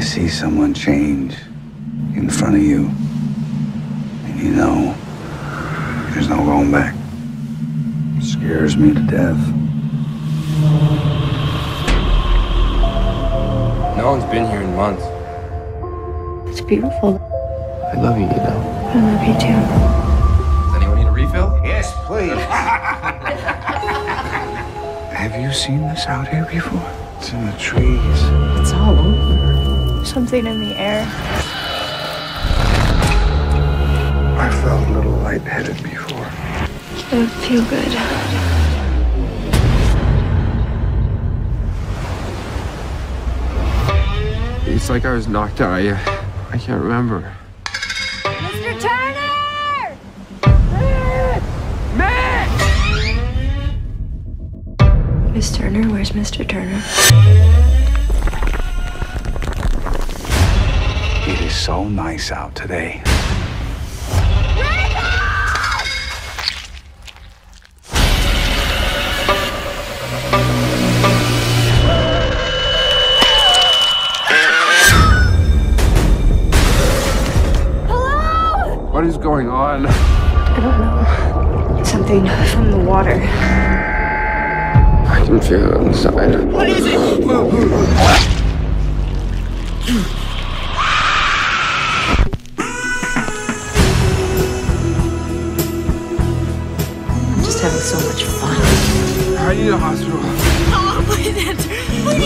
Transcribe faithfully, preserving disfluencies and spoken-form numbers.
see someone change in front of you, and you know there's no going back. It scares me to death. No one's been here in months. It's beautiful. I love you, you know. I love you too. Does anyone need a refill? Yes, please. Have you seen this out here before? It's in the trees. It's all over. Something in the air. I felt a little lightheaded before. It would feel good. It's like I was knocked out. I, I can't remember. Mister Turner! Matt! Miss Turner, where's Mister Turner? It is so nice out today. What is going on? I don't know. Something from the water. I can feel it on the side. What is it? I'm just having so much fun. I need a hospital. Oh, please answer. Please